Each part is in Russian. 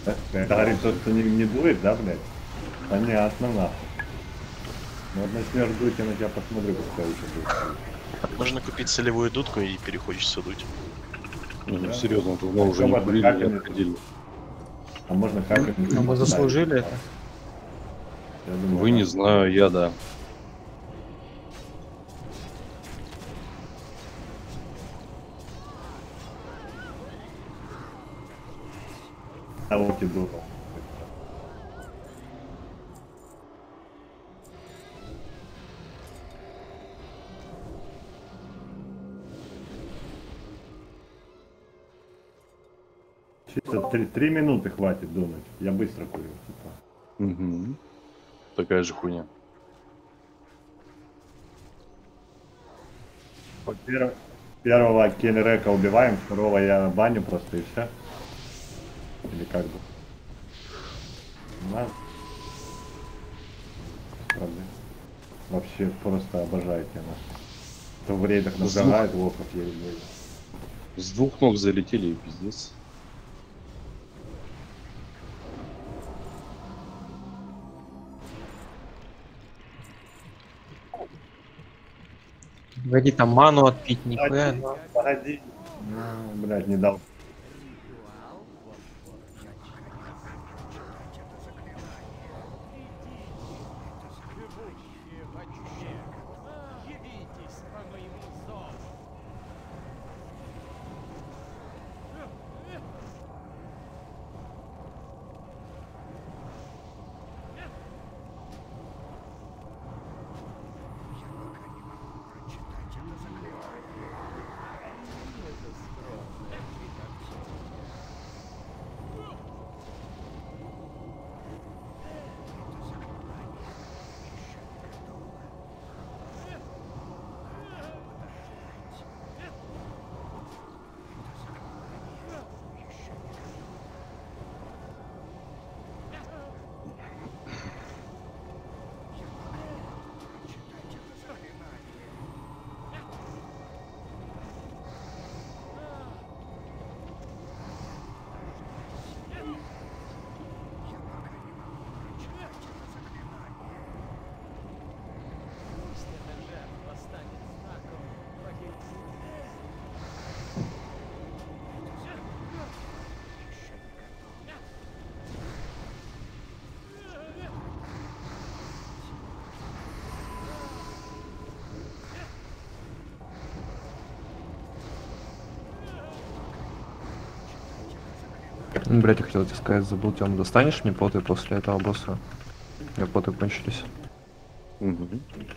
Это говорит то, что не дует, да, блядь? Понятно, нахуй. Ну вот начнешь дуть, я на тебя посмотрю, как тебя еще будет. Можно купить солевую дудку и перехочется дуть. Ну, Да? серьезно, давно уже не Особо курили, не капельницу. отходили. А можно капельницу. А мы поставить, заслужили типа. это? Я думаю, Вы не да. знаю, я да. А вот и думал. Чисто 3 минуты хватит думать. Я быстро курю. Типа. Угу. Такая же хуйня. Вот первого Кенрека убиваем, второго я баню просто и все. Или как бы. На. Проблем. Вообще просто обожаю тему. То в рейдах нажигает лохов еле. С двух ног залетели и пиздец. Погоди, там ману отпить, нихуя. Погоди. Ну, блядь, не дал. Блять, я хотел тебе сказать, забыл, Тём, достанешь мне поты после этого босса? У меня поты кончились. Угу.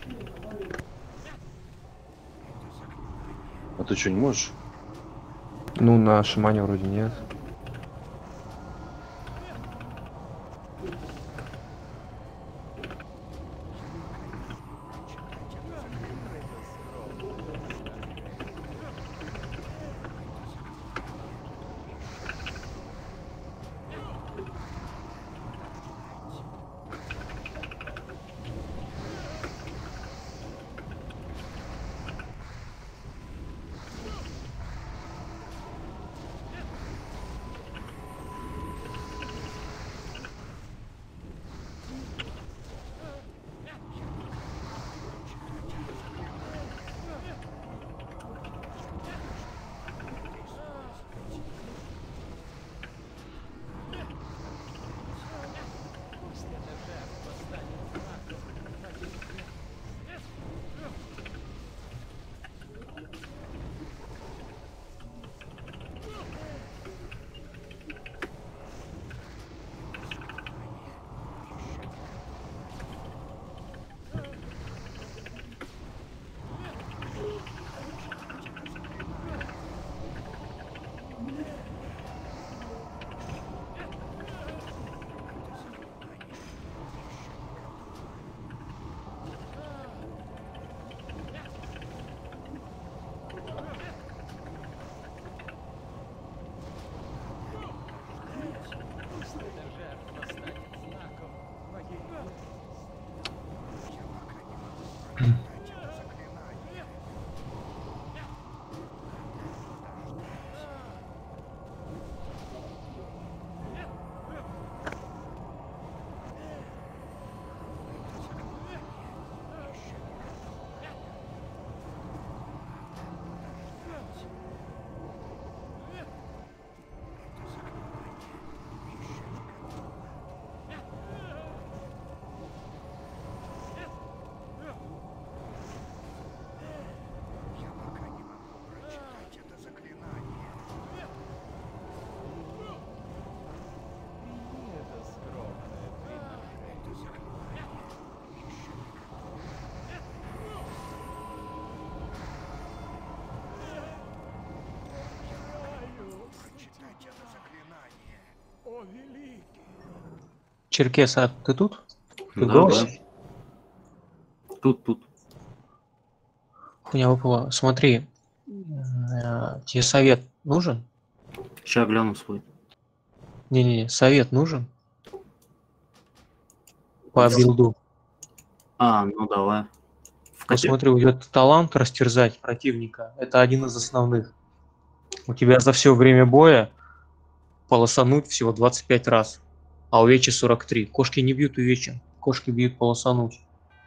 А ты что, не можешь? Ну, на Шимане вроде нет. Черкес, а ты тут? Ты Да, голос? Тут. Хуйня выпала. Смотри, тебе совет нужен? Сейчас гляну свой. Не-не-не, совет нужен? По билду. Ну давай. В Вот копе. смотри, уйдет талант растерзать противника. Это один из основных. У тебя за все время боя полосануть всего 25 раз, а увечья 43. Кошки не бьют увечья, кошки бьют полосануть.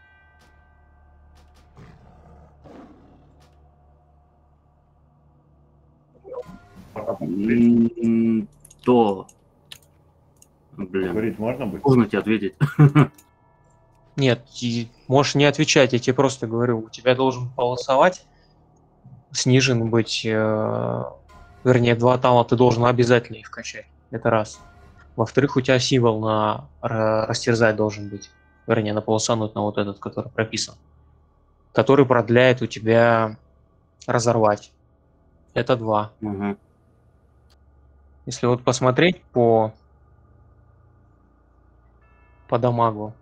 То. Блин. Говорить можно будет? Можно тебе ответить. Нет, можешь не отвечать, я тебе просто говорю, у тебя должен полосовать, снижен быть, вернее, 2 таланта ты должен обязательно их качать, это раз. Во-вторых, у тебя символ на растерзать должен быть, вернее, на полосануть, на вот этот, который прописан, который продляет у тебя разорвать. Это 2. Угу. Если вот посмотреть по дамагу,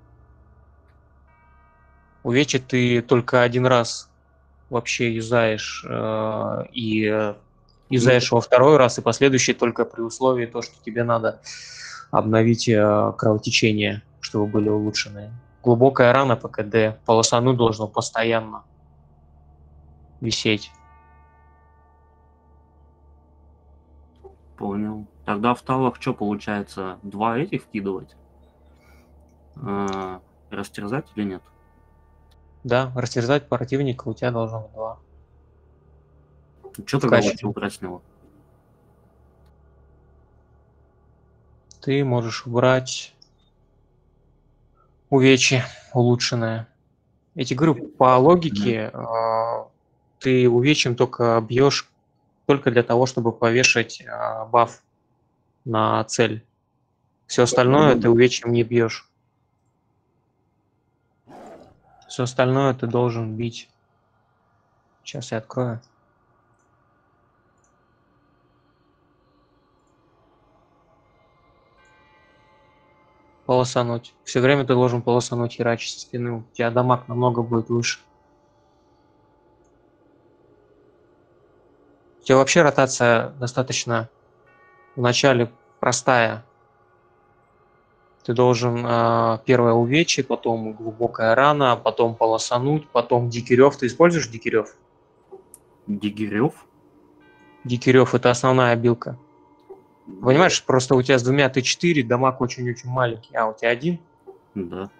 увечья ты только один раз вообще юзаешь и юзаешь во второй раз, и последующий только при условии то, что тебе надо обновить кровотечение, чтобы были улучшены. Глубокая рана по КД, полосану должно постоянно висеть. Понял. Тогда в талах что получается? 2 этих вкидывать? Растерзать или нет? Да, растерзать противника у тебя должно быть 2. Что тогда качестве. лучше убрать с него? Ты можешь убрать увечье улучшенное. Я тебе говорю, по логике ты увечьем только бьешь только для того, чтобы повешать баф на цель. Все остальное ты увечьем не бьешь. Все остальное ты должен бить. Сейчас я открою. Полосануть. Все время ты должен полосануть, херачить со спины. У тебя дамаг намного будет выше. У тебя вообще ротация достаточно вначале простая. Ты должен первое увечье, потом глубокая рана, потом полосануть, потом дикирев. Ты используешь дикирев? Дигирев? Дикирев — это основная билка. Понимаешь, просто у тебя с 2 Т4 дамаг очень-очень маленький, а у тебя 1? Да.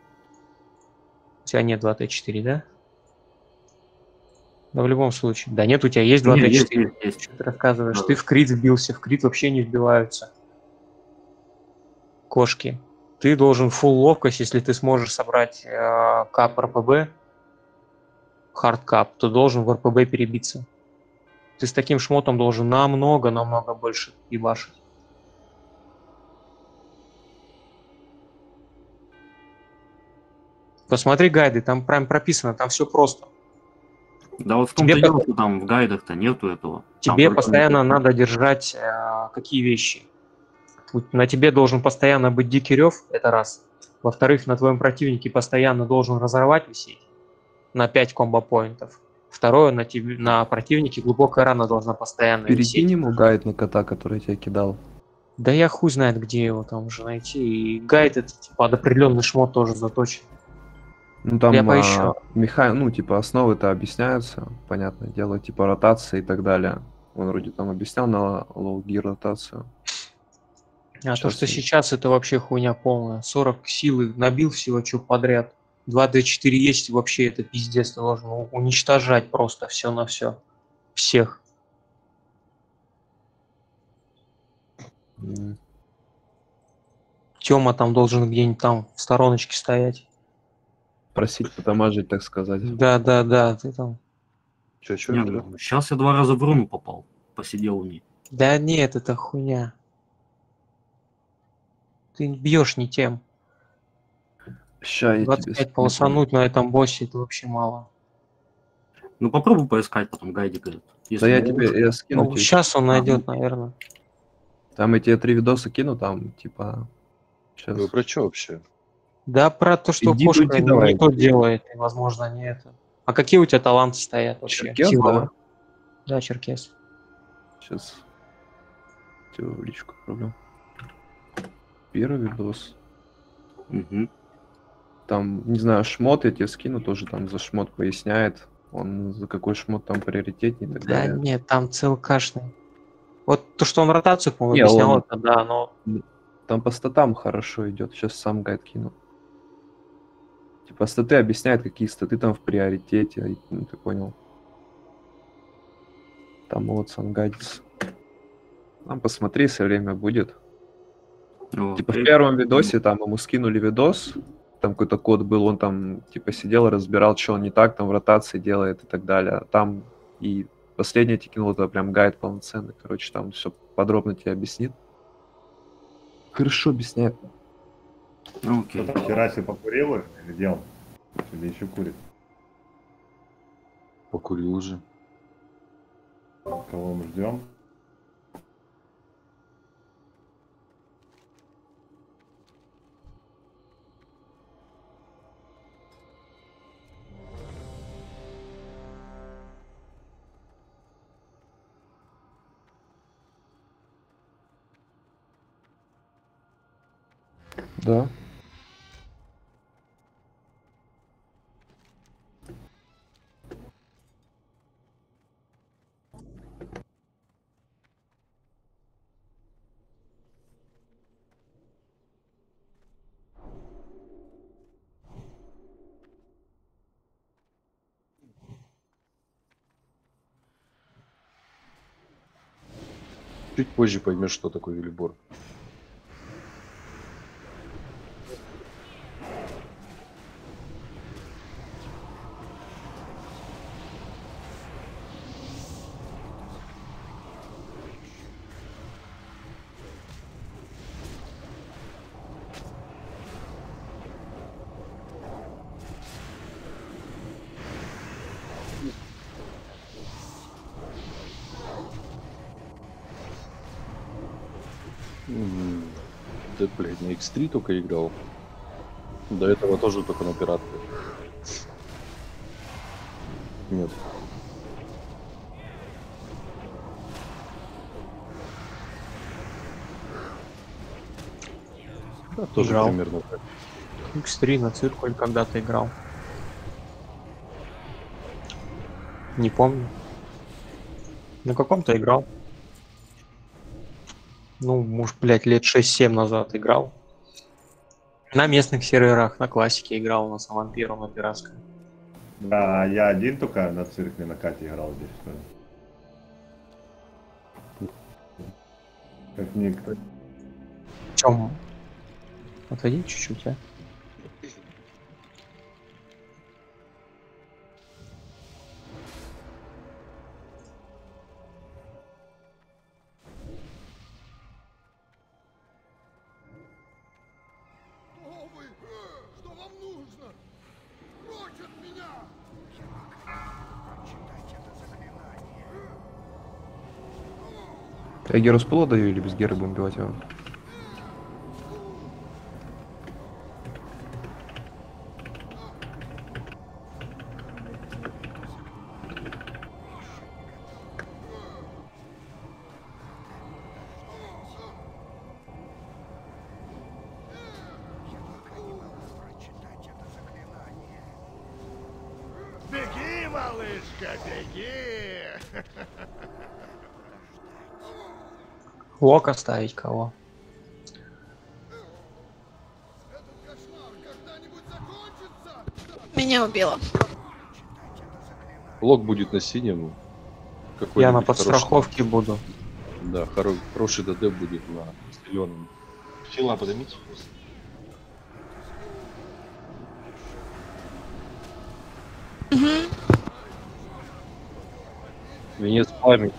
У тебя нет 2 Т4, да? Да в любом случае. Да нет, у тебя есть 2 Не, Т4. есть. Что ты рассказываешь? Да. Ты в крит вбился, в крит вообще не вбиваются кошки. Ты должен фулл ловкость, если ты сможешь собрать кап РПБ, хардкап, то должен в РПБ перебиться. Ты с таким шмотом должен намного больше ебашить. Посмотри гайды, там прям прописано, там все просто. Да вот в том-то Тебе дело, что там в гайдах-то нету этого. Там Тебе только постоянно написано. надо держать какие вещи. На тебе должен постоянно быть дикий рев, это раз. Во-вторых, на твоем противнике постоянно должен разорвать висеть на 5 комбо-поинтов. Второе, на противнике глубокая рана должна постоянно Перекинь висеть. ему гайд на кота, который я тебе кидал. Да я хуй знает, где его там уже найти. И гайд это типа под определенный шмот тоже заточен. Ну там Я поищу. ну типа основы-то объясняются, понятное дело, типа ротация и так далее. Он вроде там объяснял на лоу-гир ротацию. А то, Сейчас что я- сейчас, это вообще хуйня полная. 40 силы набил всего, что подряд. 2D4 есть, вообще это пиздец. Ты должен уничтожать просто все на все. Всех. М. Тёма там должен где-нибудь там в стороночке стоять. Просить потамажить, так сказать. Да, ты там. Чё, Не, ну, сейчас я 2 раза в руну попал. Посидел в ней. Да нет, это хуйня. Ты бьешь не тем. Ща я тебе 25 полосануть на этом боссе это вообще мало. Ну попробуй поискать потом гайдик этот. Да я тебе я скину тебе. Сейчас он найдет, наверное. Там я тебе 3 видоса кину, там, типа... Сейчас. Вы про что вообще? Да, про то, что Иди, кошка уйди давай. не то делает, и, возможно, не это. А какие у тебя таланты стоят вообще? Черкес, Силовые? да? Да, черкес. Сейчас тебе в личку отправлю. Первый видос. Мгм. Там, не знаю, шмот я тебе скину, тоже там за шмот поясняет. Он за какой шмот там приоритетнее и так Да далее. нет, там целкашный. Вот то, что он ротацию, по-моему, Не, объяснял, он- это да, но... Там по статам хорошо идет. Сейчас сам гайд кину. Типа статы объясняет, какие статы там в приоритете. Ну, ты понял. Там вот сам гайдится. Там посмотри, если время будет. О, Типа в окей. первом видосе там ему скинули видос, там какой-то код был, он там типа сидел, разбирал, что он не так там в ротации делает и так далее. А там и последний тебе кинул, это прям гайд полноценный. Короче, там все подробно тебе объяснит. Хорошо объясняет. Окей. Кто-то вчера себе покурил их, или где он? Или еще курит? Покурил уже. Кого мы ждем? Да. Чуть позже поймешь, что такое Велибор. Да, блядь, на X3 только играл. До этого тоже только на пиратке. Нет. Да, тоже Играл. примерно так. X3 на циркуль когда-то играл. Не помню. На каком-то играл. Ну, может, блядь, лет 6-7 назад играл. На местных серверах, на классике играл, на самом первом, на пиратском. Да, я один только на цирке на Кате играл здесь, что ли. Как никто. В чем? Отойди чуть-чуть, а. Кто вы? Что вам нужно? Прочь от меня! Прочитайте это заклинание. Я Геру с пула даю или без Геры будем бивать его? Прочитать это заклинание. Беги, малышка, беги! Лок оставить кого? Этот кошмар когда-нибудь закончится? Меня убило. Лог будет на синем. Я Какой-нибудь на подстраховке буду. Да, хороший ДД будет на зеленом. Фила поднимите. Венец пламени.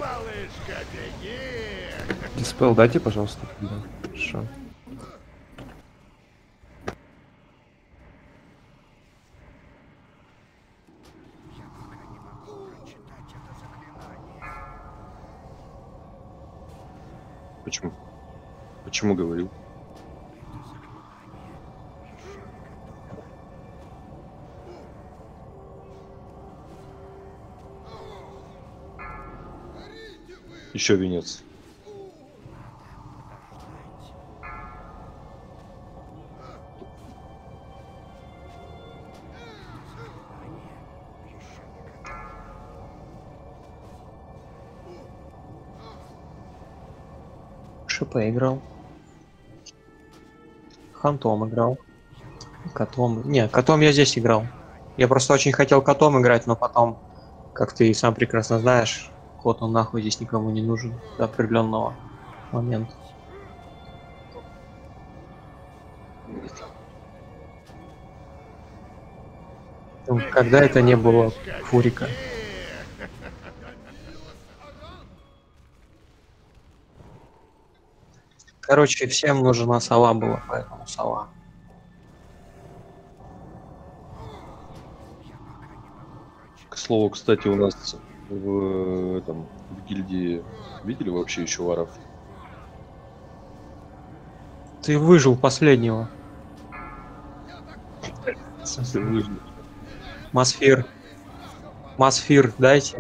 малышка, беги! Диспел дайте, пожалуйста. Да. Хорошо. Почему? Почему говорил? Еще венец. ШП играл. Хантом играл. Котом. Не, котом я здесь играл. Я просто очень хотел котом играть, но потом, как ты и сам прекрасно знаешь, кот он нахуй здесь никому не нужен до определенного момента. Ну, когда это не было фурика. Короче, всем нужна сова была, поэтому сова. К слову, кстати, у нас в гильдии видели вообще еще варов? Ты выжил последнего. В смысле, выжил? Масфир. Масфир, дайте.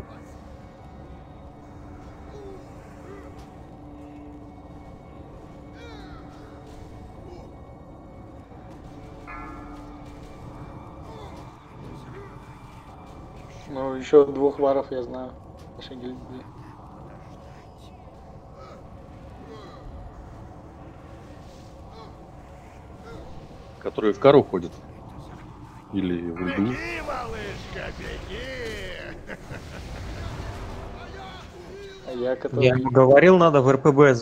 Ну, еще 2 варов я знаю. В нашей гильдии. Которые в кару ходят? Или в льду? Беги, малышка, беги! А я, который... Я ему говорил, надо в РПБ.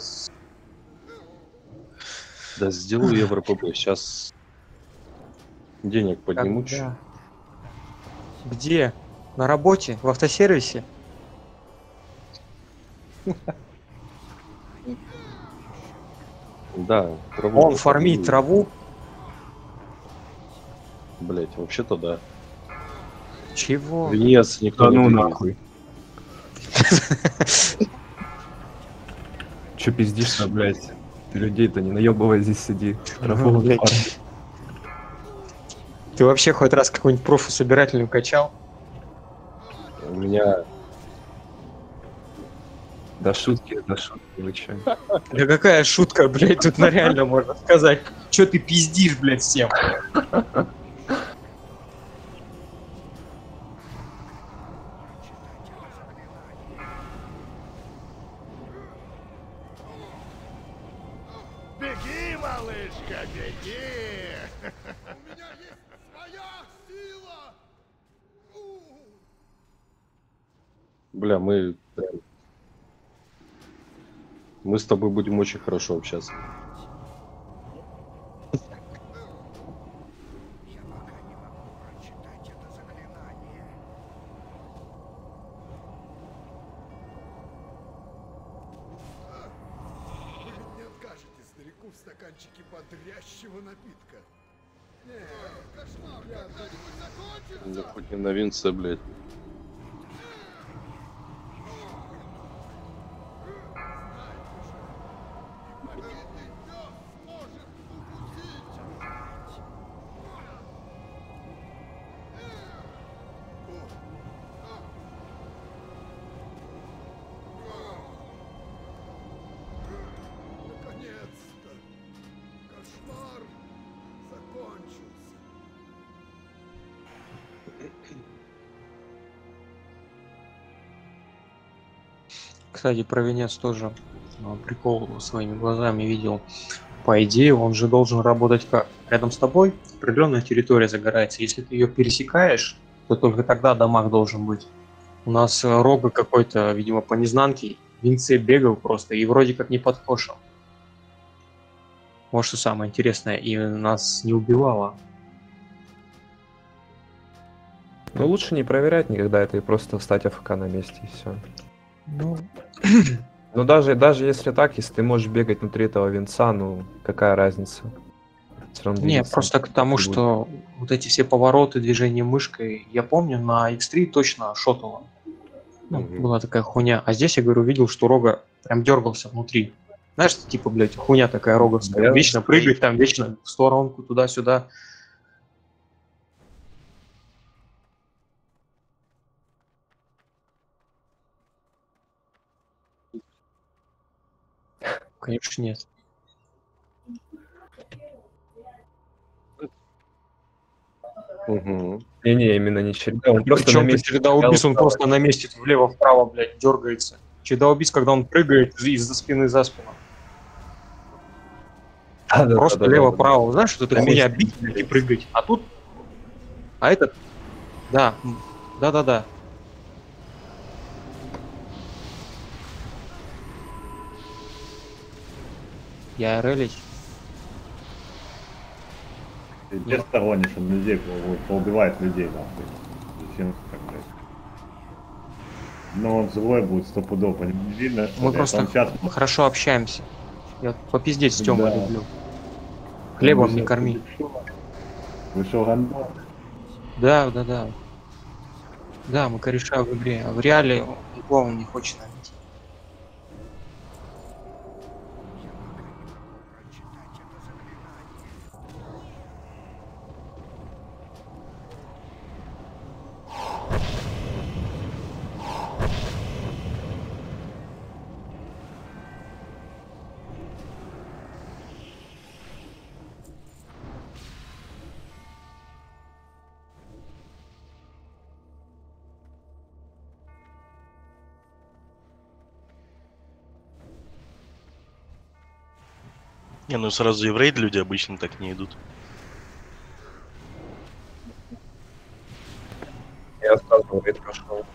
Да сделаю я в РПБ. Сейчас денег подниму. Когда? Где? На работе? В автосервисе? Да, траву. Он фармит траву? Блять, вообще-то да. Чего? Венец никто Да не ну двигает. нахуй. Че пиздишь-то, блядь? Ты людей-то не наебывай, здесь сиди. Траву Блядь. фармить. Ты вообще хоть раз какую-нибудь профу-собирательную качал? У меня Да шутки, вы че? Да какая шутка, блядь, тут на реально можно сказать. Чё ты пиздишь, блядь, всем? Беги, малышка, беги! У меня есть своя сила! бля, мы с тобой будем очень хорошо общаться. Вы ведь не откажете старику в стаканчике бодрящего напитка? Нет, кошмар, когда-нибудь Да закончится! хоть не на винце, блядь. Обидный пес может укусить! Наконец-то! Кошмар закончился! Кстати, про венец тоже прикол своими глазами видел. По идее, он же должен работать как? Рядом с тобой определенная территория загорается. Если ты ее пересекаешь, то только тогда дамаг должен быть. У нас Рога какой-то, видимо, по незнанке в венце бегал просто и вроде как не подкошил. Вот что самое интересное, и нас не убивало. Ну лучше не проверять никогда это и просто встать АФК на месте и все. Ну, Ну даже если так, если ты можешь бегать внутри этого венца, ну какая разница? Все равно не, двигаться просто к тому, не будет. что вот эти все повороты, движения мышкой, я помню, на X3 точно шотало. Ну, Мгм. была такая хуйня. А здесь, я говорю, видел, что Рога прям дергался внутри. Знаешь, типа, блядь, хуйня такая роговская. Я- Вечно прыгать там, вечно в сторонку, туда-сюда. Конечно, нет. Мгм. Не-не, именно не череда, он просто на Причем-то месте череда стоял, убийц, он просто на месте влево-вправо, блядь, дергается. Череда убийц, когда он прыгает из-за спины за спину. Да-да-да-да-да. Просто лево-право. Знаешь, что это На хуйня месте бить, блядь, и прыгать. А тут... А этот... Да. Да-да-да. Я релить. Ты где сторонишь, он людей поубивает людей, нахуй. Зачем так, блядь? Но он злой будет стопудово, по нему не видно, что Мы ли? просто Это он сейчас хорошо общаемся. Я попиздеть с Тёмой Да. люблю. Хлебом не корми. Вышел гандон. Да, да, да. Да, мы кореша в игре. А в реале никого не хочет набить. Не, ну сразу и в рейд люди обычно так не идут. Я сразу рейд прошел.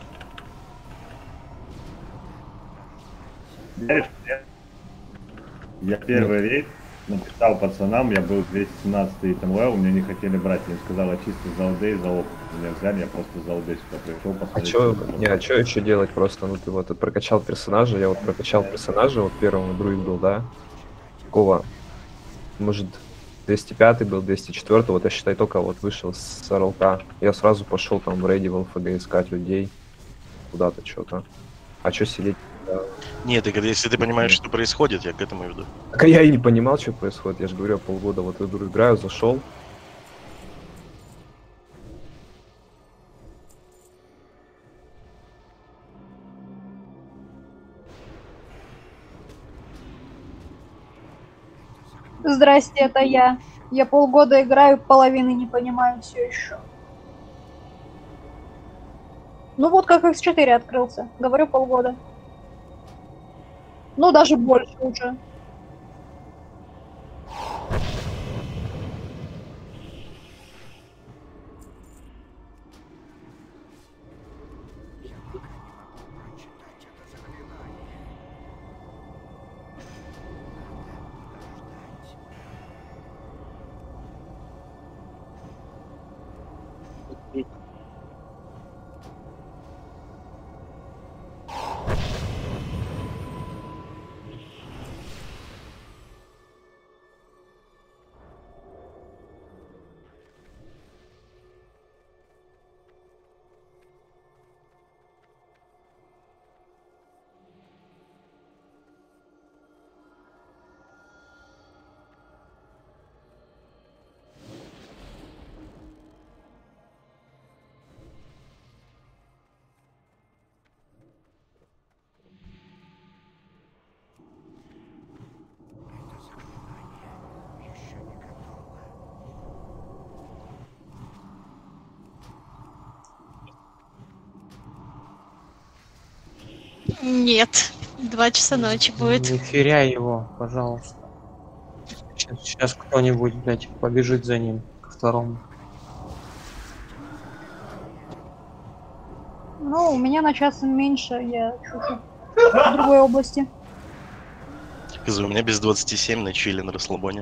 Знаешь, я первый рейд написал пацанам, я был 217-й ТМВ, мне не хотели брать, я им сказал, чисто за ОД и за опыт. Меня взяли, я просто за ОД сюда пришел, А посмотреть. чё, что не, а чё еще делать просто? Ну ты вот прокачал персонажа, я вот прокачал персонажа, вот первого друид был, да? Какого? Может, 205 был, 204, вот я считай только вот вышел с РЛК. Я сразу пошел там в рейде в ЛФГ искать людей. Куда-то что-то. А чё сидеть? Да. Нет, так если ты понимаешь, что происходит, я к этому веду. Так я и не понимал, что происходит. Я же говорю, я полгода вот в игру играю, зашел. Здрасте, это я. Я полгода играю, половины не понимаю все еще. Ну вот как X4 открылся. Говорю, полгода. Ну, даже больше уже. Нет, 2 часа ночи будет. Не феряй его, пожалуйста. Сейчас кто-нибудь, блядь, побежит за ним ко второму. Ну, у меня на час меньше, я чуть-чуть в другой области. У меня без 27 на чили на расслабоне.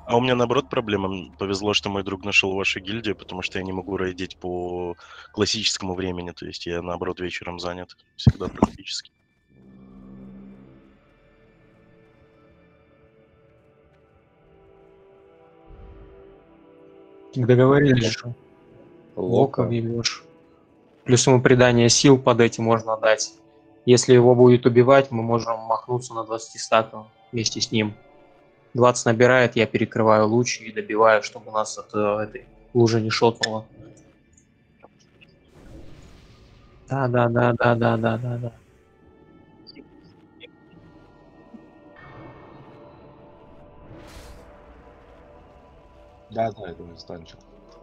А у меня наоборот проблема. Повезло, что мой друг нашел вашу гильдию, потому что я не могу рейдить по классическому времени. То есть я наоборот вечером занят. Всегда практически. Договорились же. Лока въебешь. Плюс ему придание сил под этим можно дать. Если его будет убивать, мы можем махнуться на 20 стаков вместе с ним. 20 набирает, я перекрываю луч и добиваю, чтобы нас от этой лужи не шотнуло. Да. Да, это инстанчик.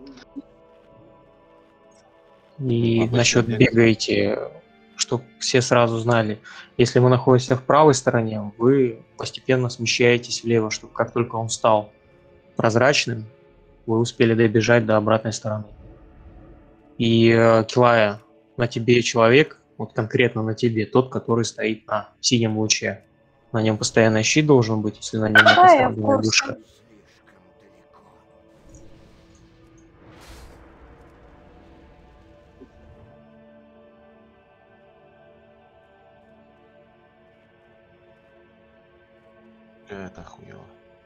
И насчет бегаете, чтобы все сразу знали, если вы находитесь в правой стороне, вы постепенно смещаетесь влево, чтобы как только он стал прозрачным, вы успели добежать до обратной стороны. И Килая, на тебе человек, вот конкретно на тебе, тот, который стоит на синем луче. На нем постоянно щит должен быть, если на нем не Да, я в поставлена курсе. душа. Это хуёво.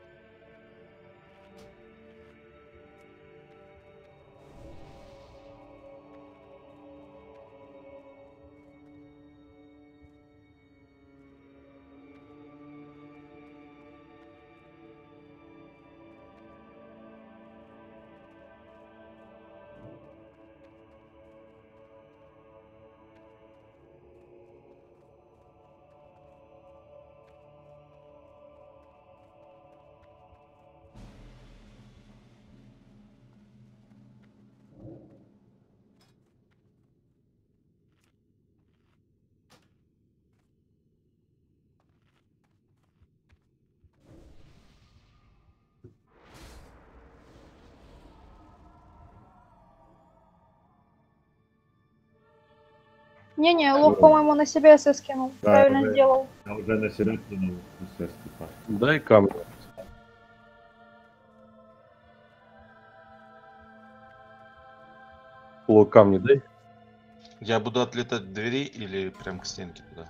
Не-не, Лох, по-моему, на себя СС скинул. Да, Правильно уже- сделал. Я уже на середину СС, типа. Дай камни. Лок, камни дай. Я буду отлетать от двери или прям к стенке туда?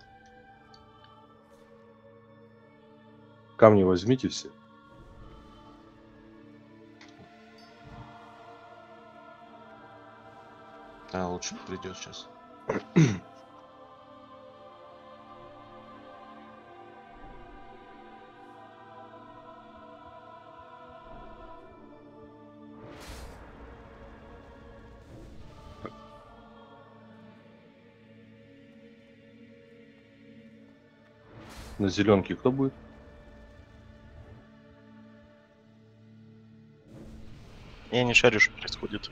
Камни возьмите все. Да, лучше придет сейчас. На зеленке кто будет? Я не шарю, что происходит.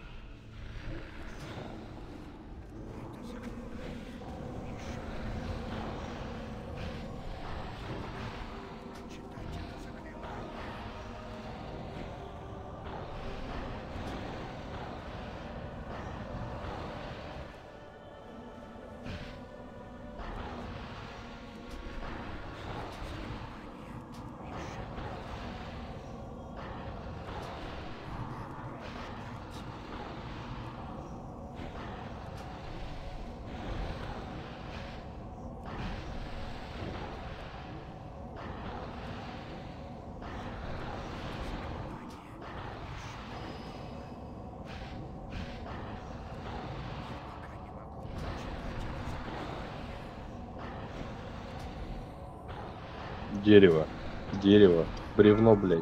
Дерево. Дерево. Бревно, блядь.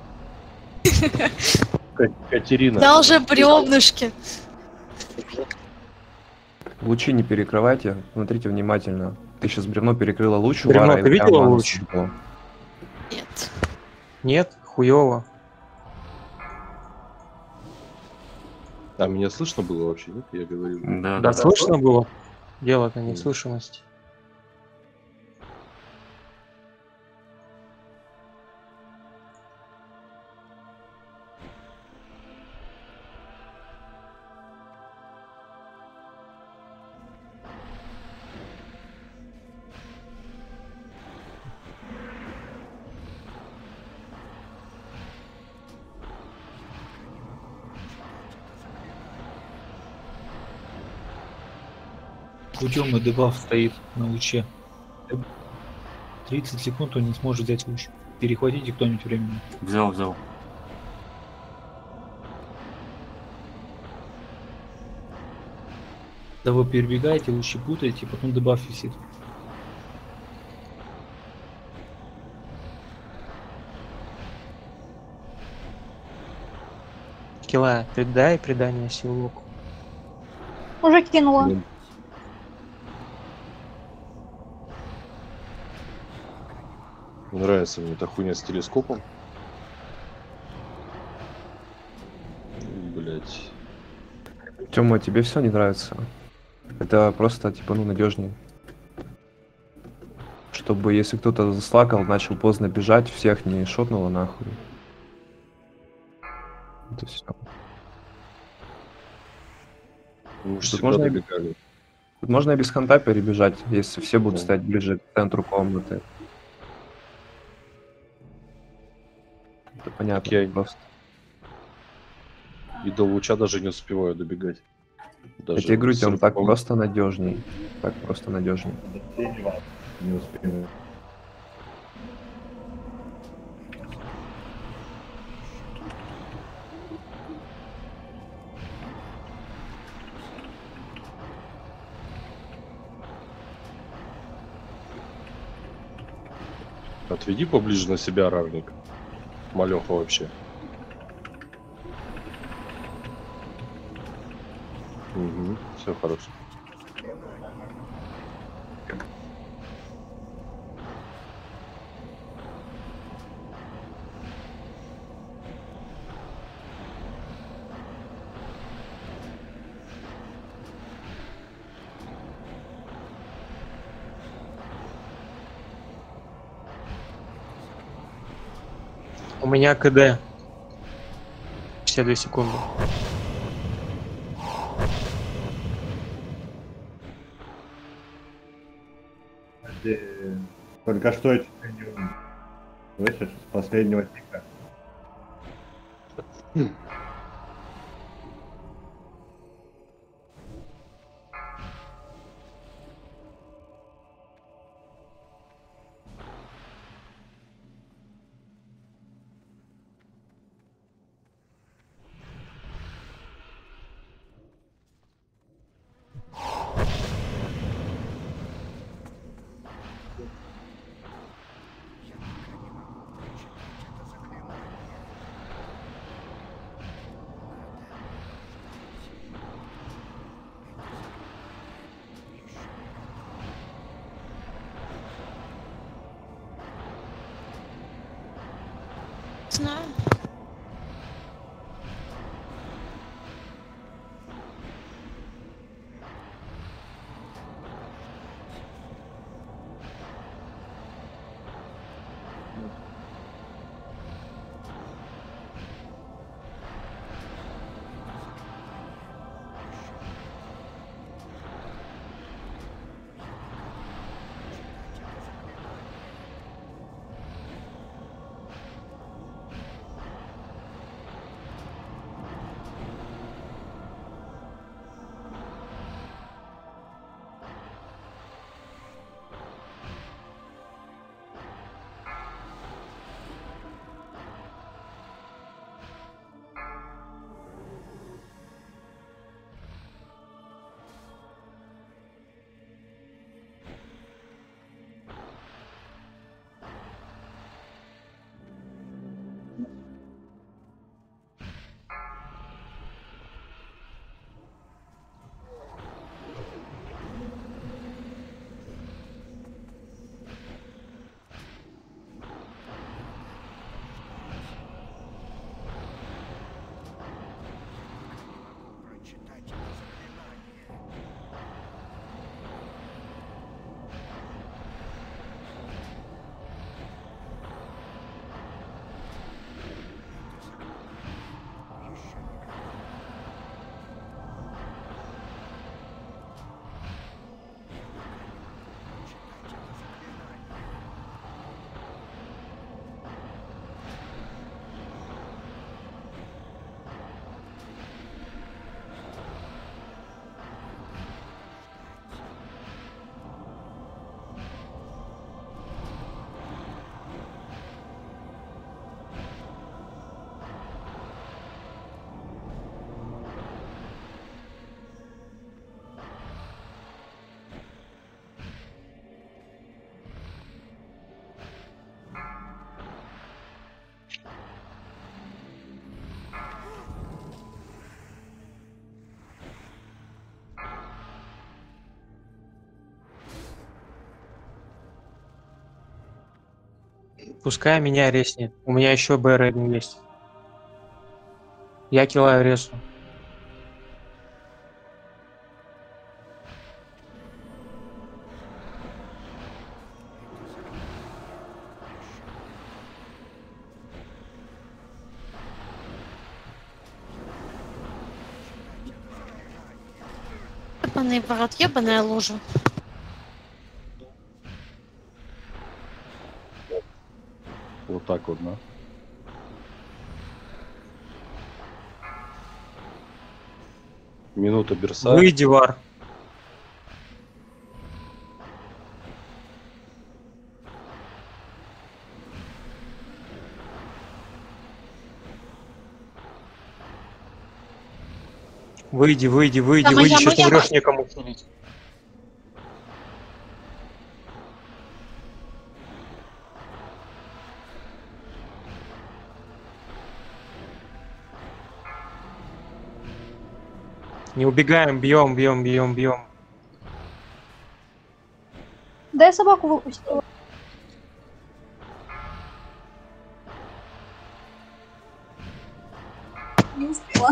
Катерина. Да уже бревнышки. Лучи не перекрывайте, смотрите внимательно. Ты сейчас бревно перекрыла луч, Бревно, Вара, и ты у тебя видела мана луч? съебала. Нет. Нет, хуёво. А меня слышно было вообще, нет? Я говорил. Да, слышно было. Дело-то не в слышимости. У Тёмы дебаф стоит на луче. 30 секунд он не сможет взять луч. Перехватите кто-нибудь временно. Взял. Да вы перебегаете, лучи путаете, потом дебаф висит. Кила, дай предание силуку. Уже кинула. Нравится мне эта хуйня с телескопом. Блять. Тёма, тебе все не нравится? Это просто, типа, ну, надежнее. Чтобы, если кто-то заслакал, начал поздно бежать, всех не шотнуло нахуй. Это все. Тут можно и без ханта перебежать, если все будут стоять ближе к центру комнаты. Это понятно. Я просто. И до луча даже не успеваю добегать. Я тебе говорю, Тём, так просто надежней. Так просто надежней. Не успею. Отведи поближе на себя, равник. Малёха вообще. Угу, все хорошо. У меня КД. 52 секунды. Только что я чуть не умер. Слышишь? С последнего тика. Пускай меня резнет. У меня еще БР1 есть. Я килаю резу. Ебаный ворот, ебаная лужа. Вот так вот, да? Минута берса. Выйди, Вар. Выйди, выйди, выйди, Яма, выйди, яма, сейчас яма. умрешь, некому хилить. Не убегаем, бьем, бьем, бьем, бьем. Да я собаку выпустила. Не успела.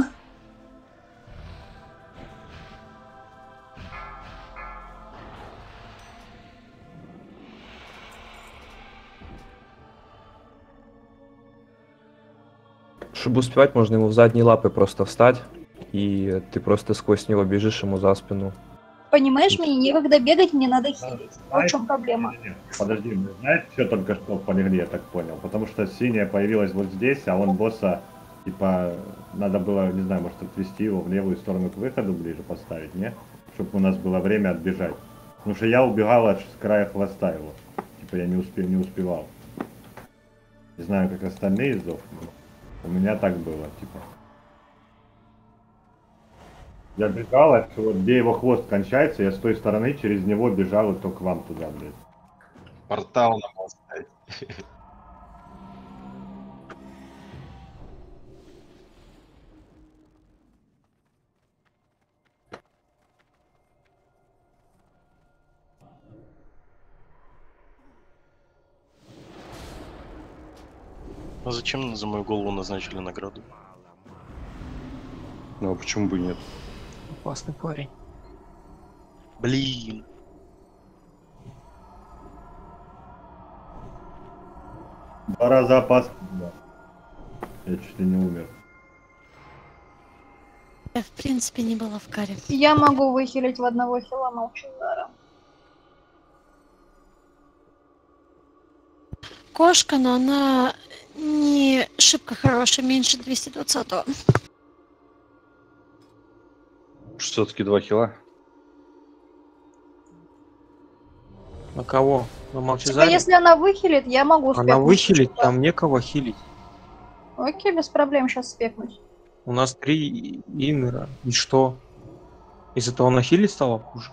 Чтобы успевать, можно ему в задние лапы просто встать, и ты просто сквозь него бежишь ему за спину. Понимаешь, мне некогда бегать, мне надо хилить. Вот в чем проблема. Подожди, вы знаете, что только что полегли, я так понял? Потому что синяя появилась вот здесь, а он босса, типа, надо было, не знаю, может отвести его в левую сторону к выходу ближе поставить, не? Чтобы у нас было время отбежать. Потому что я убегал аж с края хвоста его. Типа я не успевал. Не знаю, как остальные сдохли. У меня так было, типа. Я бежал, а вот где его хвост кончается, я с той стороны через него бежал и то к вам туда, блядь. Портал нам оставить. А зачем за мою голову назначили награду? Ну а почему бы и нет? Опасный парень. Блин. Два раза опасно было. Я чуть ли не умер. Я в принципе не была в каре. Я могу выхилить в одного хила Молчазара. Кошка, но она не шибко хорошая, меньше 220-го. Все-таки 2 хила. На кого? На Типа, Молчазаре? если она выхилит, я могу спекнуть. Она выхилит, там некого хилить. Окей, без проблем сейчас спекнуть. У нас 3 иннера. И что? Из-за того она хилить стала хуже?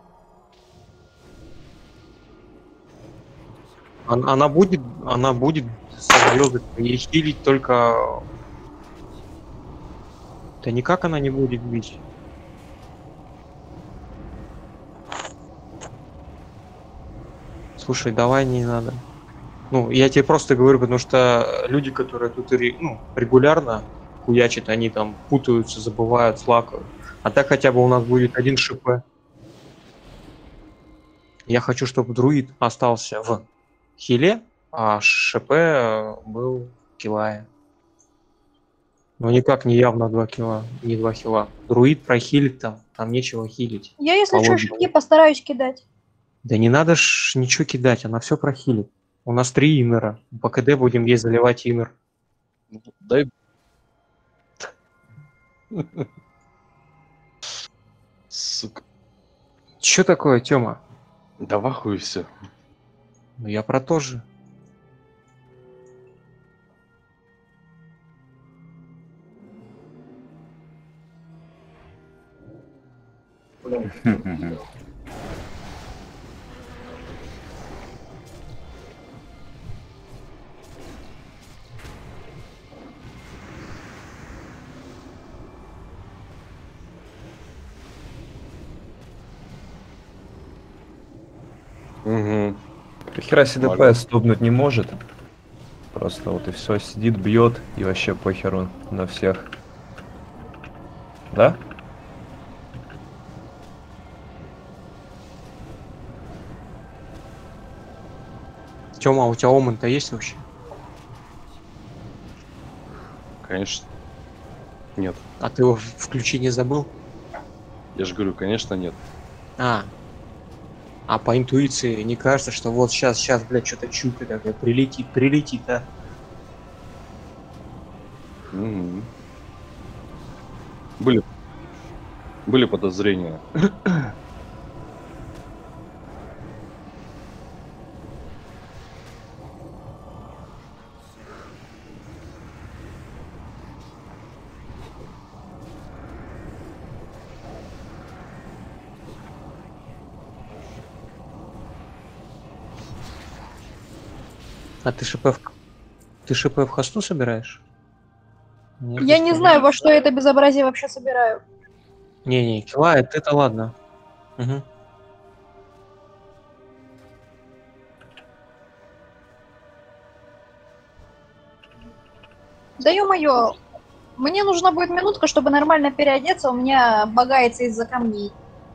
Она будет серьезно и хилить только... Да никак она не будет бить. Слушай, давай не надо. Ну, я тебе просто говорю, потому что люди, которые тут регулярно хуячат, они там путаются, забывают, слакают. А так хотя бы у нас будет один ШП. Я хочу, чтобы друид остался в хиле, а ШП был в килае. Но никак не явно 2 кило, не 2 хила. Друид прохилит там нечего хилить. Я, если По что, логике. шаги постараюсь кидать. Да не надо ж ничего кидать, она все прохилит. У нас 3 иннера. По КД будем ей заливать иннер. Дай. Сука. Че такое, Тёма? Да в ахуе все. Ну я про то же. Угу. Хера себе ДПС стопнуть не может. Просто вот и все, сидит, бьет и вообще похеру на всех. Да? Тёма, у тебя оман-то есть вообще? Конечно. Нет. А ты его включить не забыл? Я же говорю, конечно, нет. А по интуиции не кажется, что вот сейчас, блядь, что-то чуйка такая прилетит, а? Мгм. Были подозрения. А ты ШП в хосту собираешь? Мне Я не кажется, знаю, во что я это безобразие вообще собираю. Не, кивает, это ладно. Угу. Да ё-моё, мне нужна будет минутка, чтобы нормально переодеться, у меня багается из-за камней.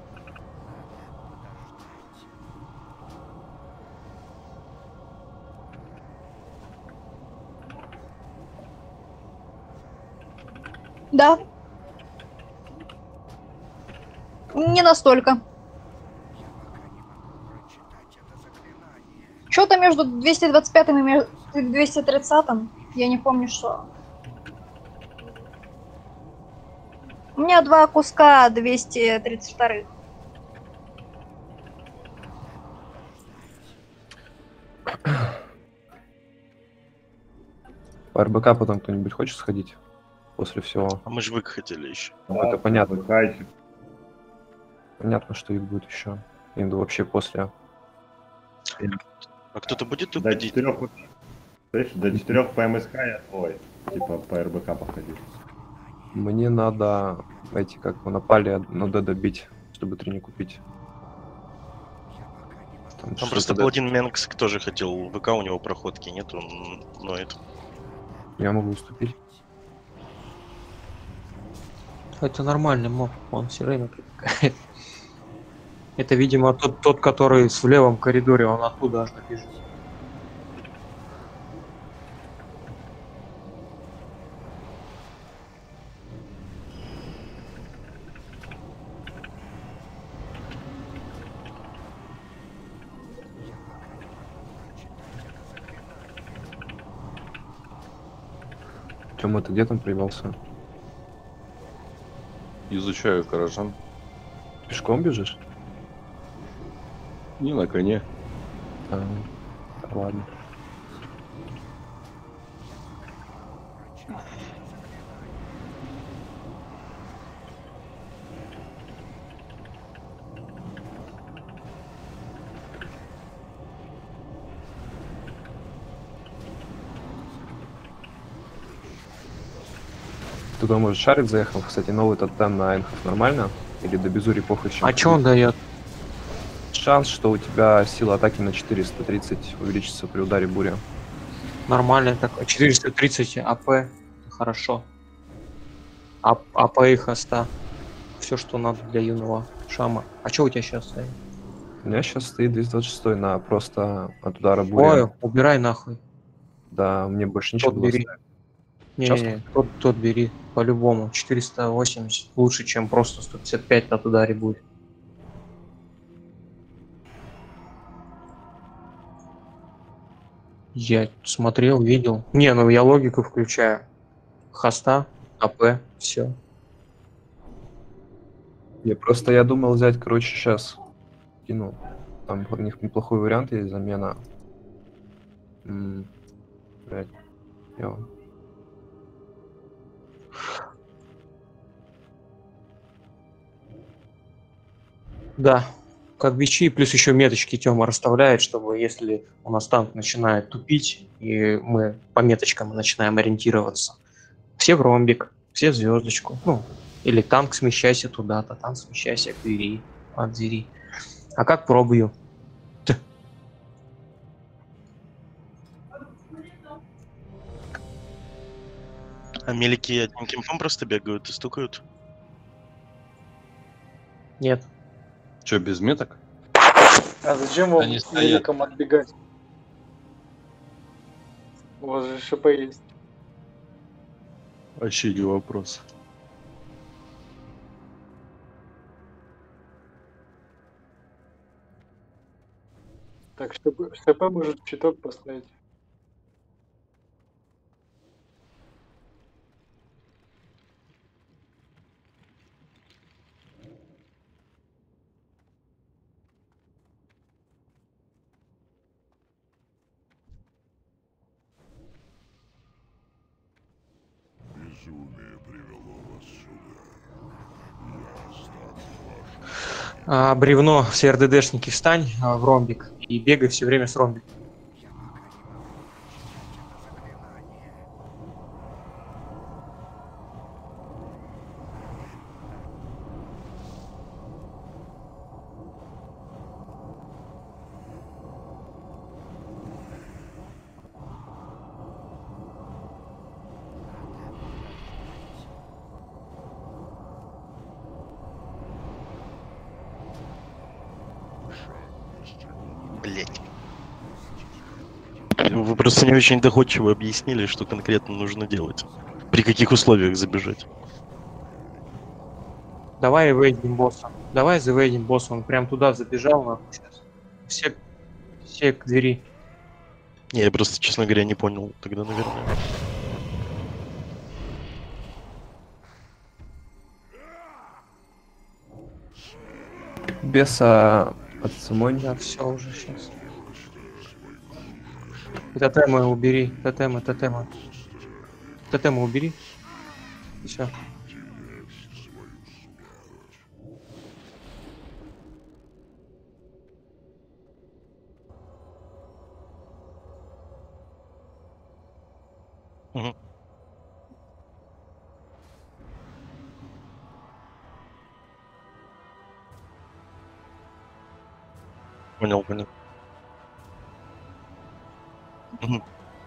Да. Не настолько. Что-то между 225 и 230, я не помню что. У меня 2 куска 232. По РБК потом кто-нибудь хочет сходить? После всего. А мы же вык хотели еще. Ну, это понятно. Кайф. Понятно, что их будет еще. Я имею в виду вообще после. А кто-то будет До уходить? 4 по МСК я твой. Типа по РБК походить. Мне надо эти, как его напали, но Д добить, чтобы 3 не купить. Там просто был один Менкс, тоже хотел ВК, у него проходки нет, он ноет. Я могу уступить. Это нормальный моб, он все время привлекает. Это, видимо, тот, который в левом коридоре, он оттуда аж бежит. Тёма, ты где там проебался? Изучаю горожан. Пешком бежишь? Не на коне. Ладно. Туда, может, шарик заехал. Кстати, новый тотем на Энхов нормально? Или до безури похуй? А что он дает? Шанс, что у тебя сила атаки на 430 увеличится при ударе буря. Нормально так. 430 АП. Хорошо. АП и хоста. Все, что надо для юного шама. А что у тебя сейчас стоит? У меня сейчас стоит 226 на просто от удара буря. Ой, убирай нахуй. Да, мне больше ничего Тот было бери. ставить. Не, тот бери. По-любому. 480 лучше, чем просто 155 на ударе будет. Я смотрел, видел. Не, ну я логику включаю. Хоста, АП, все. Я думал взять, короче, сейчас кину. Там у них неплохой вариант есть, замена. Блять. Да, как бичи, плюс еще меточки Тёма расставляет, чтобы если у нас танк начинает тупить, и мы по меточкам начинаем ориентироваться. Все в ромбик, все в звездочку. Ну, или танк смещайся туда-то, танк смещайся к двери, от двери. А как пробую? А мелики одним кемпом просто бегают и стукают? Нет. Че, без меток? А зачем вам Они стоят. меликом отбегать? У вас же ШП есть. Вообще не вопрос. Так, ШП может читок поставить. Бревно, все РДДшники, встань в ромбик и бегай все время с ромбиком. Блять. Вы просто не очень доходчиво объяснили, что конкретно нужно делать. При каких условиях забежать. Давай эвейдим босса. Давай завейдим босса. Он прям туда забежал, нахуй, сейчас. Все к двери. Не, я просто, честно говоря, не понял тогда, наверное. Беса от самой. Да, все уже сейчас. И тотемы убери. Тотемы. Тотемы убери. И все. Угу. Понял. Угу.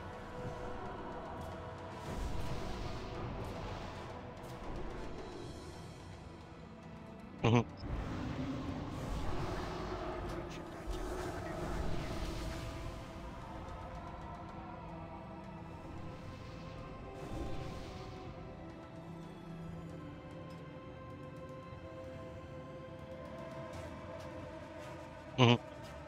Угу. Угу.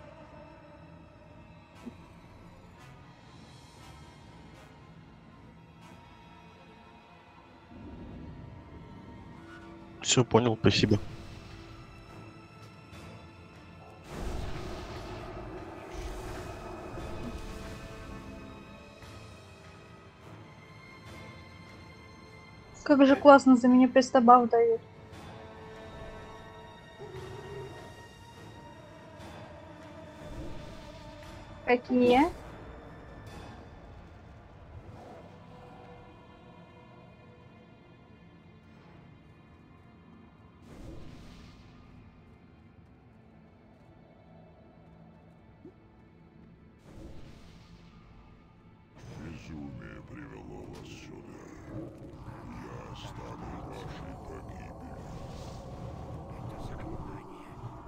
Все понял, спасибо. Как же классно за меня пристабав дают. Какие? Безумие привело вас сюда. Я стану вашей погибелью. Это заклинание.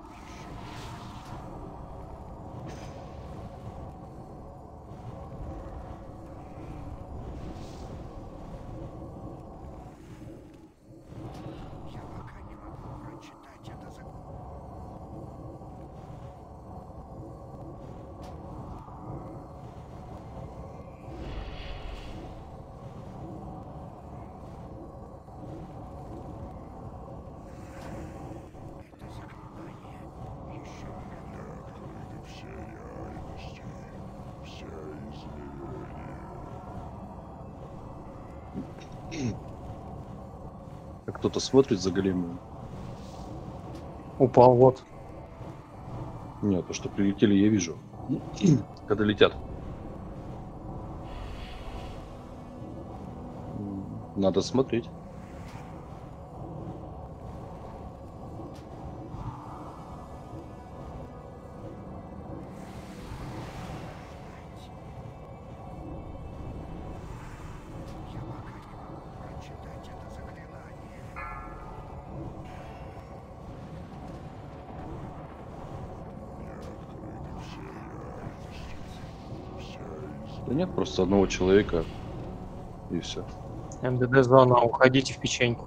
Я пока не могу прочитать это заклинание. Все реальности, все измерения. А кто-то смотрит за големом? Упал, вот. Нет, то, что прилетели, я вижу. Когда летят. Надо смотреть. Да нет, просто одного человека и все. МДД зона, уходите в печеньку.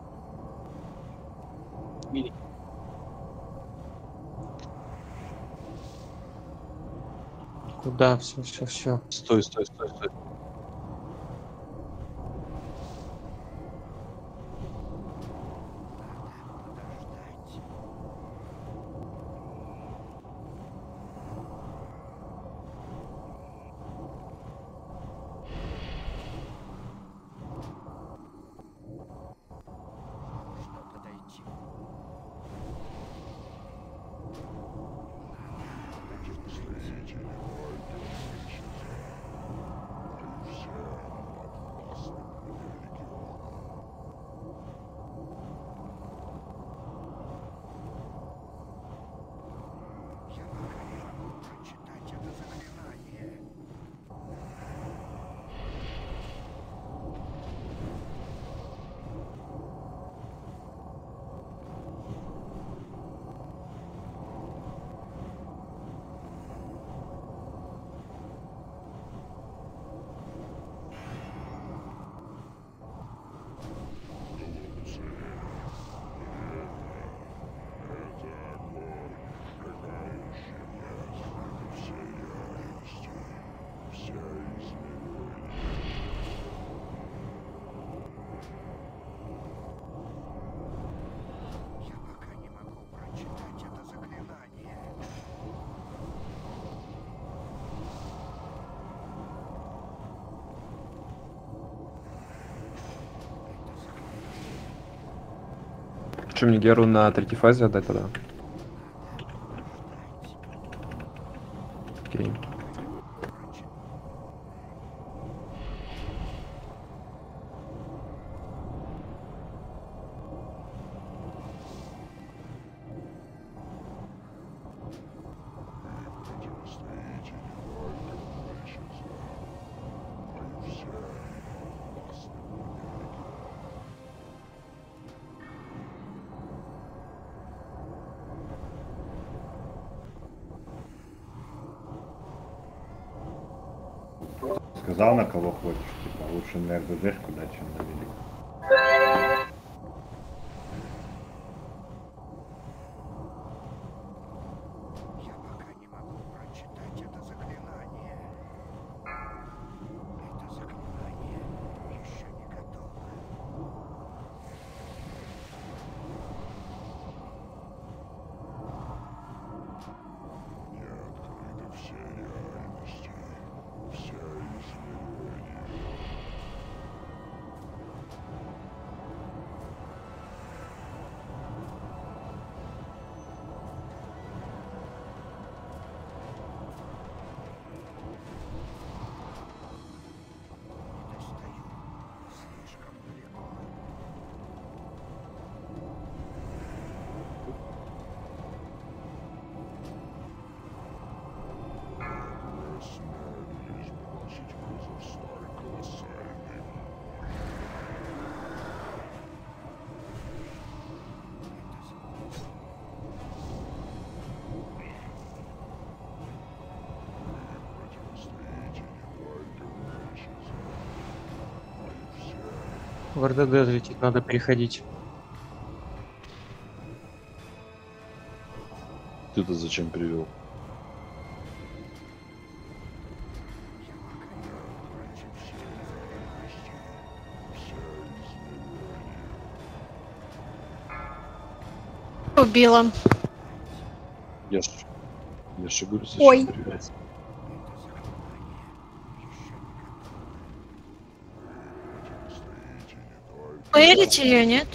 Куда? Все. Стой. Что, мне Геру на третьей фазе отдать тогда? Окей. Сказал, на кого хочешь, типа лучше на РДДшку дать, чем на велик. В РДД летит, надо переходить. Ты-то зачем привел? Убила. Я ж говорю, Ой. зачем привел? Поедете ее, нет?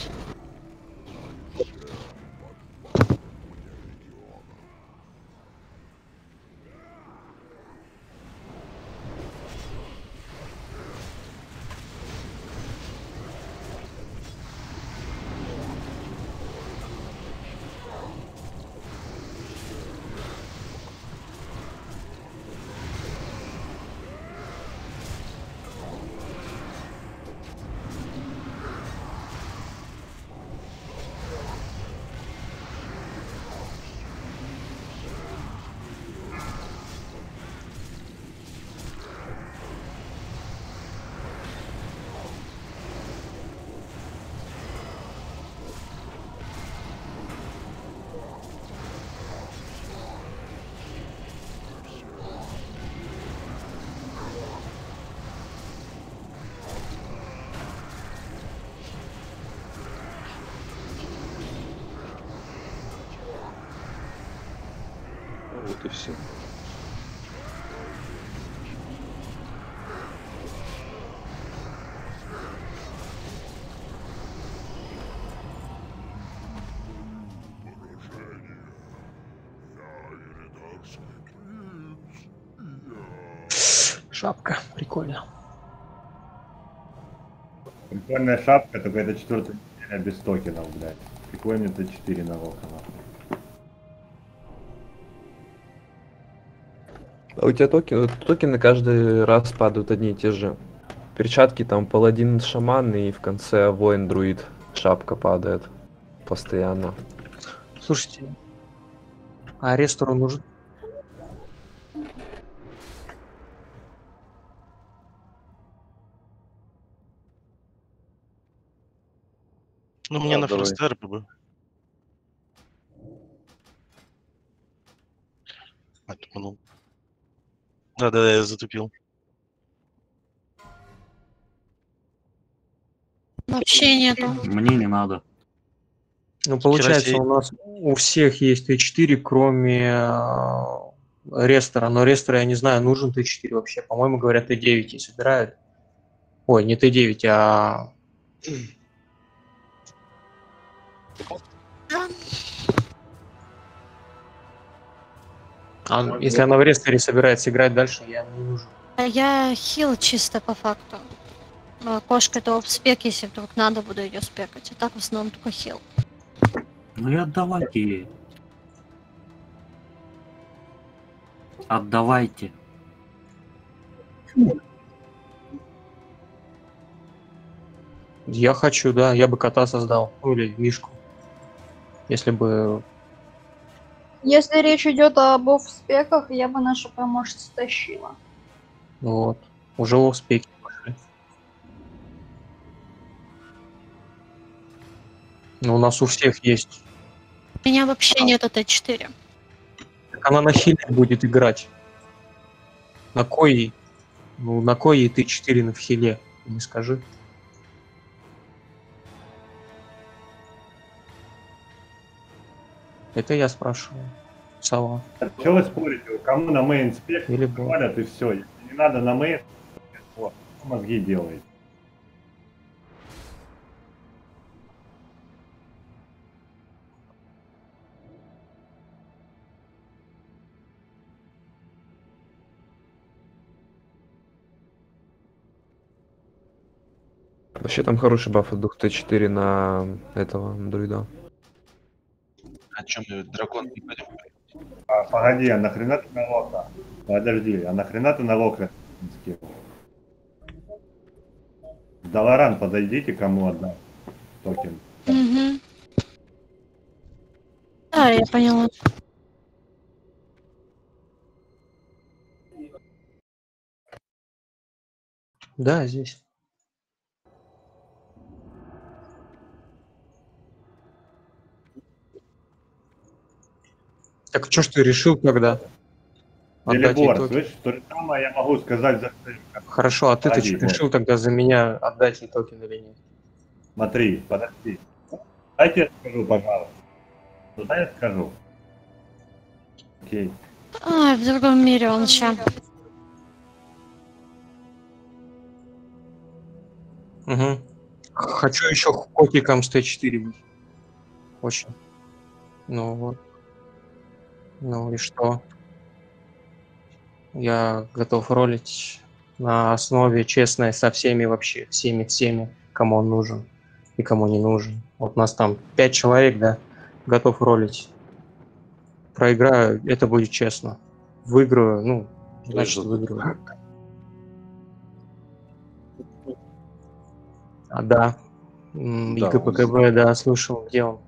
Вот и все. Шапка, прикольно. Прикольная шапка, только это 4-я неделя без токенов, блядь. Прикольно Т4 на волка, нахуй. А у тебя токены каждый раз падают одни и те же. Перчатки там паладин, шаман и в конце воин, друид. Шапка падает постоянно. Слушайте, а рестору нужен? Ну, мне на давай. форстер бы. А, тупанул. Да, я затупил. Вообще нету. Мне не надо. Ну, получается, себе. у нас у всех есть Т4, кроме рестора. Но рестора, я не знаю, нужен Т4 вообще. По-моему, говорят, Т9 и собирают. Ой, не Т9, а... Если она в ресторе собирается играть дальше, я не нужен. А я хил чисто по факту. Кошка это спек, если вдруг надо, буду ее спекать. А так в основном только хил. Ну и отдавайте ей. Отдавайте. Я хочу, да, я бы кота создал. Ну, или мишку. Если бы... Если речь идет об оффспеках, я бы нашу помощь стащила. Вот. Уже в спеке пошли. Но у нас у всех есть. У меня вообще нету Т4. Так она на хиле будет играть. На кой ей? Ну, на кой ей Т4 в хиле? Не скажи. Это я спрашиваю. Сова. Чего вы спорите? Кому на мейн спек Или хвалят и все. Если не надо на мейн, вот, мозги делает. Вообще там хороший баф от 2 Т4 на этого друида. О чем дракон не пойдем? Погоди, а нахрена ты на лока? Подожди, а нахрена ты на лока скинул? Даларан, подойдите, кому отдам токен. Угу. Да, я поняла. Да, здесь. Так что ж ты решил, когда? Отдать ей Телебор, токен? слышишь, то же самое я могу сказать за Стелька. Хорошо, а ты Погоди, что вот. решил тогда за меня отдать ей токен или нет? Смотри, подожди. Дайте я скажу, пожалуйста. Ну дай я скажу. Окей. Ай, в другом мире он сейчас. Угу. Хочу еще котиком с Т4 быть. Очень. Ну вот. Ну и что? Я готов ролить на основе честной со всеми вообще, всеми, кому он нужен и кому не нужен. Вот нас там 5 человек, да, готов ролить. Проиграю, это будет честно. Выиграю, ну, значит выиграю. А, да. Да, ИКПКБ, да, слышал, где он?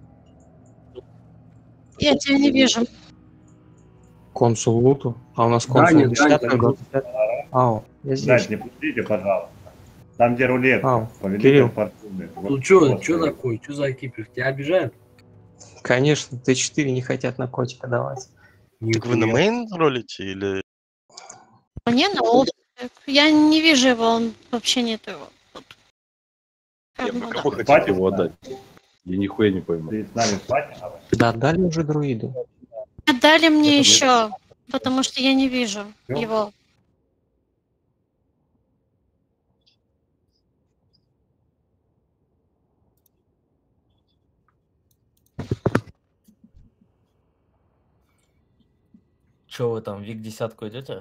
Я тебя не вижу. Консул луту. А у нас консул 10 Ау, я здесь. Дать, не пустите, пожалуйста. Там, где рулетка. Ау, Повелитель Кирилл. фортуны. Вот Ну чё просто. такое? Чё за кипиш? Тебя обижают? Конечно, Т4 не хотят на котика давать. Так вы на мейн ролите или... Мне на олдспек. Я не вижу его, он вообще нет его. Тут. Я Ну, кому да. хотите Спать его надо. отдать? Я нихуя не пойму. Ты с нами спать надо? Да, отдали уже друиду. Нет, Дали мне Это еще, потому что я не вижу Всё? его. Че вы там, Вик десятку идете?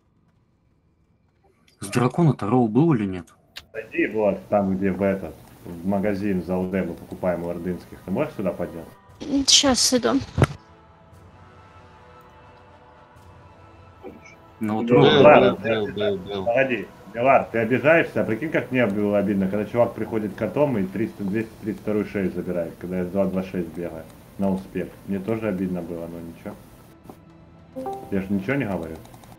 С дракона-то роу был или нет? Зайди вот там, где в магазин за УД мы покупаем у ордынских. Ты можешь сюда подняться? Сейчас иду. Ну вот Ну, роу. ладно, был. Погоди, Милар, ты обижаешься, а прикинь, как мне было обидно, когда чувак приходит к котом и 232 шею забирает, когда я 226 бегаю на успех. Мне тоже обидно было, но ничего. Я же ничего не говорю.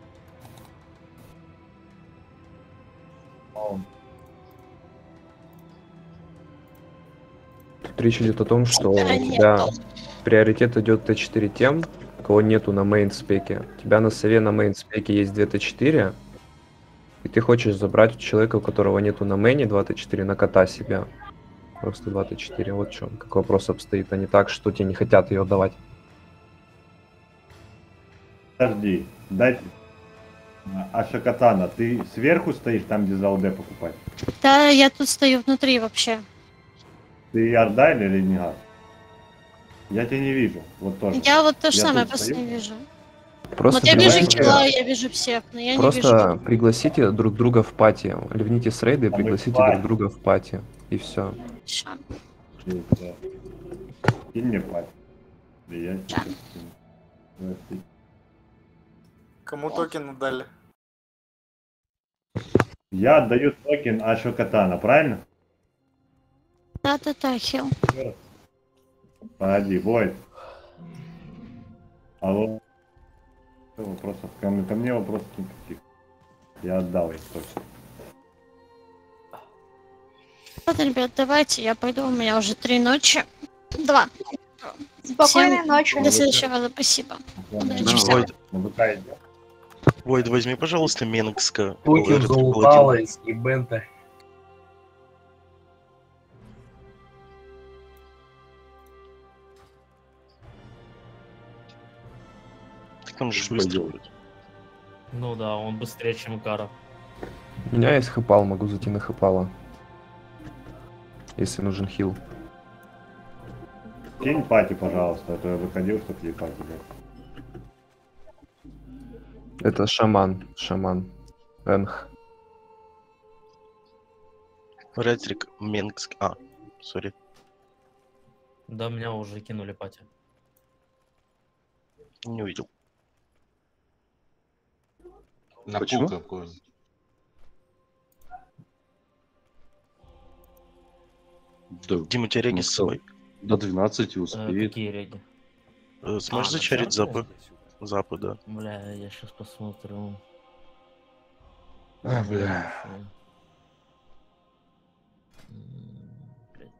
Тут речь идет о том, что у тебя приоритет идет Т4 тем, кого нету на мейн спеке. У тебя на сове на мейн спеке есть 2 Т4, и ты хочешь забрать у человека, у которого нету на мейне 2 Т4, на кота себя. Просто 2 Т4. Вот в чем. Как вопрос обстоит, а не так, что тебе не хотят ее давать. Подожди, дайте. Аша Катана, ты сверху стоишь там, где за УД покупать? Да, я тут стою внутри вообще. Ты Ардайн или Нигар? Я тебя не вижу. Вот тоже. Я вот то же Я самое тут просто стою. не вижу. Просто Вот я вижу пригласите- Кила, я вижу всех, но я не Просто вижу. пригласите друг друга в пати. Ливните с рейда и А мы пригласите в пати. друг друга в пати. И все. Ща. Кинь мне пать. И я тебе скину. Прости. Кому токен дали? Я отдаю токен Ашу Катана, правильно? Да-да-да, Хил. Погоди, Войд. Алло. Вопросов ко мне вопросов никаких. Я отдал их точно. Ладно, ребят, давайте, я пойду, у меня уже 3 ночи. 2. Спокойной Всем ночи. До следующего раза, спасибо. Удачи всем. Войд, Войд, возьми, пожалуйста, Менгска. Токен залутала из Ебента. Так он же быстро будет. Ну да, он быстрее, чем Кара. У меня есть хэпал, могу зайти на хэпала. Если нужен хил. Кинь пати, пожалуйста, а то я выходил, чтобы ей пати дать. Это шаман. Энх. Ретрик, Менгск. А, сори. Да, меня уже кинули пати. Не увидел. На Почему? пул какой? Да, Дима, у тебя реги с собой? До 12 успеет. Какие реги? Сможешь на зачарить западе? запы? Запы, да. Бля, я сейчас посмотрю. А, бля. Блядь.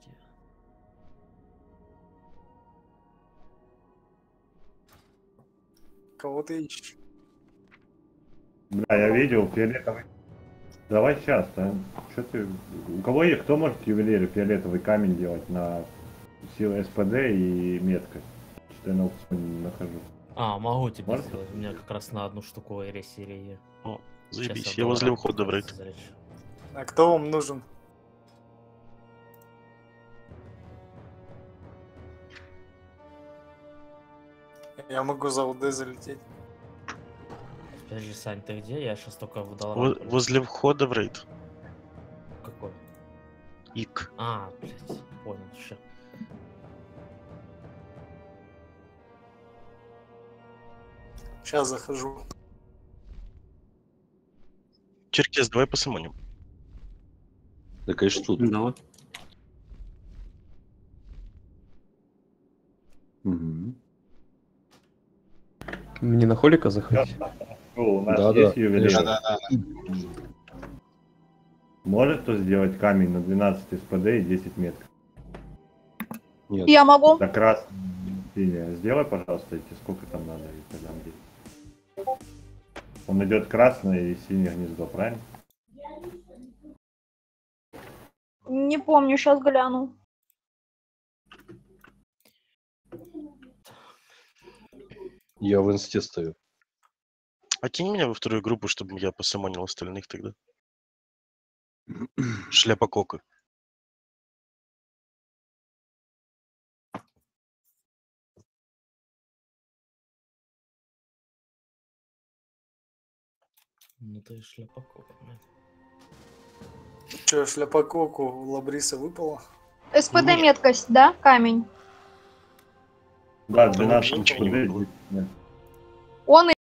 Кого ты ищешь? Бля, я видел фиолетовый. Давай сейчас, а? Что ты? У кого есть? Кто может ювелиры фиолетовый камень делать на силу СПД и меткость? Что я на аукционе не нахожу. Могу тебе Можно? сделать. У меня как раз на одну штуку серии. О, заебись, я возле входа в рейд. А кто вам нужен? Я могу за УД залететь. Подожди, Сань, ты где? Я сейчас только выдал. Возле входа в рейд. Какой? Ик. Блядь, понял, ща. Сейчас захожу. Черкес, давай посымоним. Да, конечно, тут. Давай. Угу. Мне на холика заходить? У нас Да, есть да. ювелир? Да. Может кто сделать камень на 12 СПД и 10 метков? Нет. Я могу. Так раз, синяя. Сделай, пожалуйста, эти сколько там надо и тогда будет. Он идет красное и синее гнездо, правильно? Не помню, сейчас гляну. Я в инсте стою. А кинь меня во вторую группу, чтобы я посамонил остальных тогда. Шляпа Кока. Ну ты шляпа Кока, блядь. Че, шляпакоку у Лабриса выпало? СПД меткость, да? Камень. Да, Там 12 вообще ничего не секунд. выпало. Нет. Он